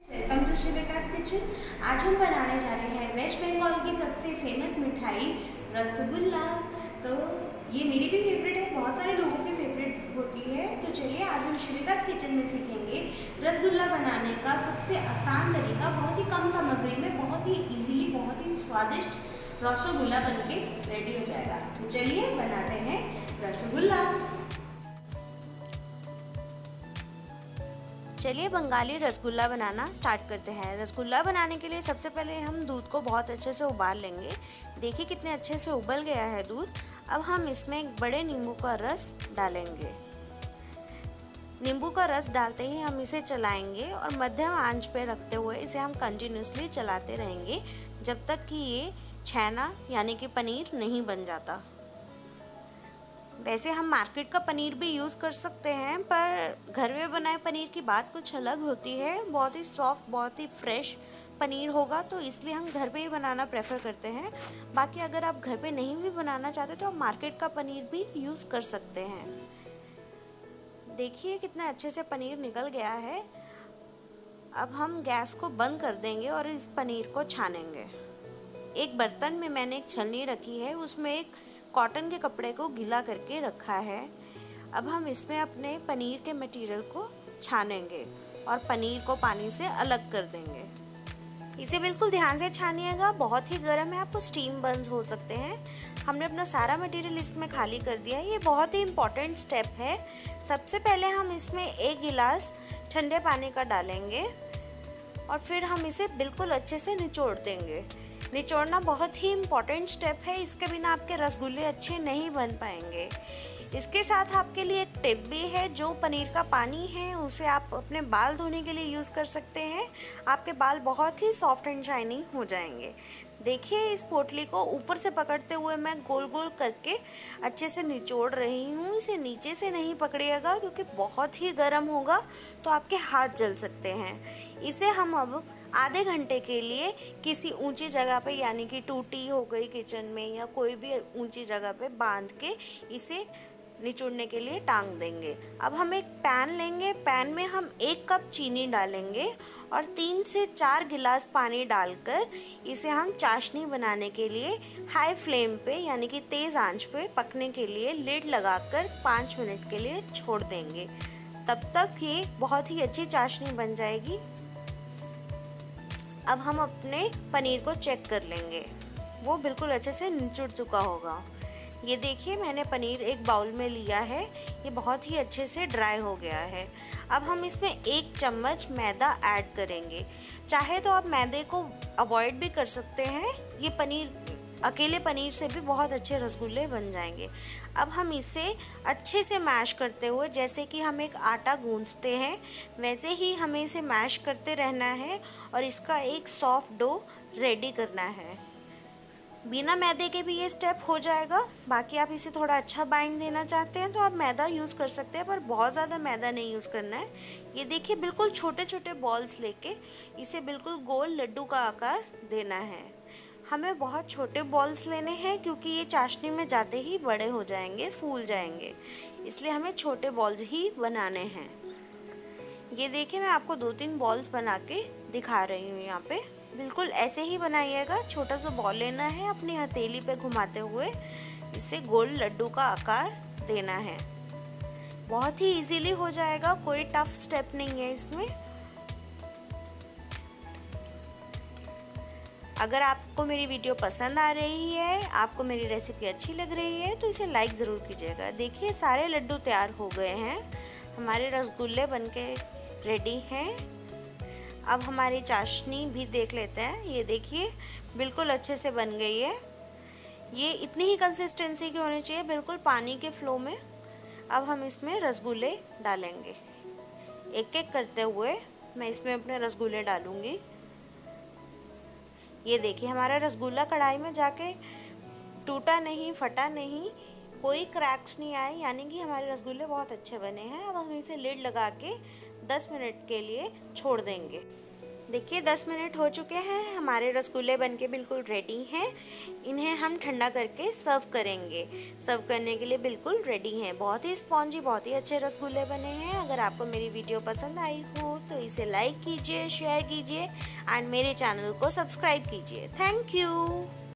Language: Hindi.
Welcome to शिविकास kitchen. आज हम बनाने जा रहे हैं वेस्ट बंगाल की सबसे फेमस मिठाई रसगुल्ला। तो ये मेरी भी फेवरेट है, बहुत सारे लोगों की फेवरेट होती है। तो चलिए आज हम शिविकास किचन में सीखेंगे रसगुल्ला बनाने का सबसे आसान तरीका। बहुत ही कम सामग्री में बहुत ही इजीली बहुत ही स्वादिष्ट रसगुल्ला बनके रेडी हो जाएगा। तो चलिए बनाते हैं रसगुल्ला। चलिए बंगाली रसगुल्ला बनाना स्टार्ट करते हैं। रसगुल्ला बनाने के लिए सबसे पहले हम दूध को बहुत अच्छे से उबाल लेंगे। देखिए कितने अच्छे से उबल गया है दूध। अब हम इसमें एक बड़े नींबू का रस डालेंगे। नींबू का रस डालते ही हम इसे चलाएंगे और मध्यम आंच पे रखते हुए इसे हम कंटिन्यूसली चलाते रहेंगे जब तक कि ये छेना यानी कि पनीर नहीं बन जाता। वैसे हम मार्केट का पनीर भी यूज़ कर सकते हैं, पर घर में बनाए पनीर की बात कुछ अलग होती है। बहुत ही सॉफ्ट, बहुत ही फ्रेश पनीर होगा, तो इसलिए हम घर पे ही बनाना प्रेफर करते हैं। बाकी अगर आप घर पे नहीं भी बनाना चाहते तो आप मार्केट का पनीर भी यूज़ कर सकते हैं। देखिए कितना अच्छे से पनीर निकल गया है। अब हम गैस को बंद कर देंगे और इस पनीर को छानेंगे। एक बर्तन में मैंने एक छलनी रखी है, उसमें एक कॉटन के कपड़े को गीला करके रखा है। अब हम इसमें अपने पनीर के मटेरियल को छानेंगे और पनीर को पानी से अलग कर देंगे। इसे बिल्कुल ध्यान से छानिएगा, बहुत ही गर्म है, आपको स्टीम बर्न्स हो सकते हैं। हमने अपना सारा मटेरियल इसमें खाली कर दिया है। ये बहुत ही इम्पॉर्टेंट स्टेप है। सबसे पहले हम इसमें 1 गिलास ठंडे पानी का डालेंगे और फिर हम इसे बिल्कुल अच्छे से निचोड़ देंगे। निचोड़ना बहुत ही इम्पॉर्टेंट स्टेप है, इसके बिना आपके रसगुल्ले अच्छे नहीं बन पाएंगे। इसके साथ आपके लिए एक टिप भी है, जो पनीर का पानी है उसे आप अपने बाल धोने के लिए यूज़ कर सकते हैं। आपके बाल बहुत ही सॉफ्ट एंड शाइनी हो जाएंगे। देखिए इस पोटली को ऊपर से पकड़ते हुए मैं गोल गोल करके अच्छे से निचोड़ रही हूँ। इसे नीचे से नहीं पकड़िएगा क्योंकि बहुत ही गर्म होगा तो आपके हाथ जल सकते हैं। इसे हम अब आधे घंटे के लिए किसी ऊंची जगह पे, यानी कि टूटी हो गई किचन में या कोई भी ऊंची जगह पे बांध के इसे निचोड़ने के लिए टांग देंगे। अब हम एक पैन लेंगे। पैन में हम 1 कप चीनी डालेंगे और 3 से 4 गिलास पानी डालकर इसे हम चाशनी बनाने के लिए हाई फ्लेम पे यानी कि तेज़ आंच पे पकने के लिए लिड लगाकर 5 मिनट के लिए छोड़ देंगे। तब तक ये बहुत ही अच्छी चाशनी बन जाएगी। अब हम अपने पनीर को चेक कर लेंगे, वो बिल्कुल अच्छे से निचुड़ चुका होगा। ये देखिए मैंने पनीर एक बाउल में लिया है, ये बहुत ही अच्छे से ड्राई हो गया है। अब हम इसमें 1 चम्मच मैदा ऐड करेंगे। चाहे तो आप मैदे को अवॉइड भी कर सकते हैं, ये अकेले पनीर से भी बहुत अच्छे रसगुल्ले बन जाएंगे। अब हम इसे अच्छे से मैश करते हुए, जैसे कि हम एक आटा गूंथते हैं वैसे ही हमें इसे मैश करते रहना है और इसका एक सॉफ्ट डो रेडी करना है। बिना मैदे के भी ये स्टेप हो जाएगा। बाकी आप इसे थोड़ा अच्छा बाइंड देना चाहते हैं तो आप मैदा यूज़ कर सकते हैं, पर बहुत ज़्यादा मैदा नहीं यूज़ करना है। ये देखिए बिल्कुल छोटे छोटे बॉल्स लेके इसे बिल्कुल गोल लड्डू का आकार देना है। हमें बहुत छोटे बॉल्स लेने हैं क्योंकि ये चाशनी में जाते ही बड़े हो जाएंगे, फूल जाएंगे, इसलिए हमें छोटे बॉल्स ही बनाने हैं। ये देखिए मैं आपको 2-3 बॉल्स बना के दिखा रही हूँ। यहाँ पे बिल्कुल ऐसे ही बनाइएगा। छोटा सा बॉल लेना है, अपनी हथेली पे घुमाते हुए इसे गोल लड्डू का आकार देना है। बहुत ही इजीली हो जाएगा, कोई टफ स्टेप नहीं है इसमें। अगर आपको मेरी वीडियो पसंद आ रही है, आपको मेरी रेसिपी अच्छी लग रही है तो इसे लाइक ज़रूर कीजिएगा। देखिए सारे लड्डू तैयार हो गए हैं, हमारे रसगुल्ले बनके रेडी हैं। अब हमारी चाशनी भी देख लेते हैं। ये देखिए बिल्कुल अच्छे से बन गई है। ये इतनी ही कंसिस्टेंसी की होनी चाहिए, बिल्कुल पानी के फ्लो में। अब हम इसमें रसगुल्ले डालेंगे। एक एक करते हुए मैं इसमें अपने रसगुल्ले डालूंगी। ये देखिए हमारा रसगुल्ला कढ़ाई में जाके टूटा नहीं, फटा नहीं, कोई क्रैक्स नहीं आए, यानी कि हमारे रसगुल्ले बहुत अच्छे बने हैं। अब हम इसे लिड लगा के 10 मिनट के लिए छोड़ देंगे। देखिए 10 मिनट हो चुके हैं, हमारे रसगुल्ले बनके बिल्कुल रेडी हैं। इन्हें हम ठंडा करके सर्व करेंगे। सर्व करने के लिए बिल्कुल रेडी हैं। बहुत ही स्पॉन्जी, बहुत ही अच्छे रसगुल्ले बने हैं। अगर आपको मेरी वीडियो पसंद आई हो तो इसे लाइक कीजिए, शेयर कीजिए एंड मेरे चैनल को सब्सक्राइब कीजिए। Thank you.